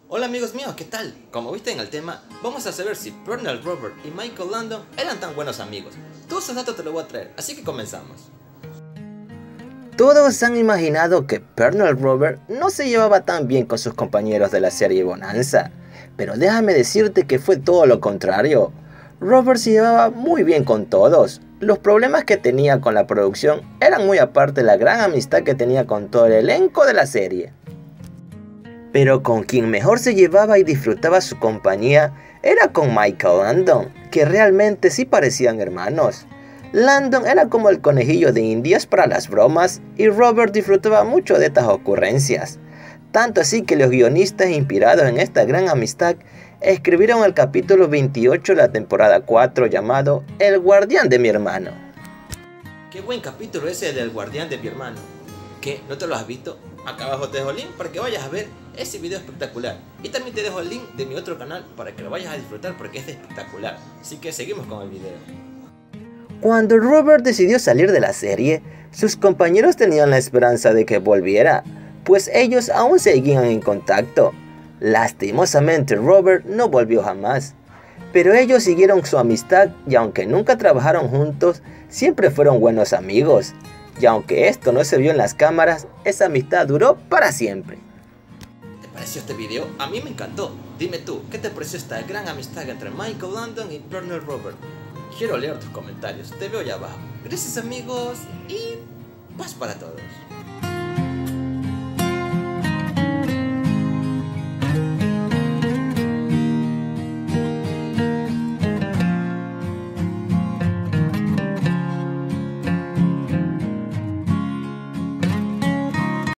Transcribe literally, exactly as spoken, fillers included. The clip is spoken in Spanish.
Hola amigos míos, ¿qué tal? Como viste en el tema, vamos a saber si Pernell Robert y Michael Landon eran tan buenos amigos. Todos esos datos te los voy a traer, así que comenzamos. Todos han imaginado que Pernell Robert no se llevaba tan bien con sus compañeros de la serie Bonanza, pero déjame decirte que fue todo lo contrario. Robert se llevaba muy bien con todos. Los problemas que tenía con la producción eran muy aparte de la gran amistad que tenía con todo el elenco de la serie. Pero con quien mejor se llevaba y disfrutaba su compañía era con Michael Landon, que realmente sí parecían hermanos. Landon era como el conejillo de indias para las bromas y Robert disfrutaba mucho de estas ocurrencias. Tanto así que los guionistas inspirados en esta gran amistad escribieron el capítulo veintiocho de la temporada cuatro llamado El guardián de mi hermano. Qué buen capítulo ese del guardián de mi hermano. ¿Qué? ¿No te lo has visto? Acá abajo te dejo el link para que vayas a ver ese video espectacular. Y también te dejo el link de mi otro canal para que lo vayas a disfrutar porque es espectacular. Así que seguimos con el video. Cuando Robert decidió salir de la serie, sus compañeros tenían la esperanza de que volviera, pues ellos aún seguían en contacto. Lastimosamente Robert no volvió jamás, pero ellos siguieron su amistad y aunque nunca trabajaron juntos, siempre fueron buenos amigos. Y aunque esto no se vio en las cámaras, esa amistad duró para siempre. ¿Te pareció este video? A mí me encantó. Dime tú, ¿qué te pareció esta gran amistad entre Michael Landon y Pernell Robert? Quiero leer tus comentarios, te veo allá abajo. Gracias amigos y paz para todos.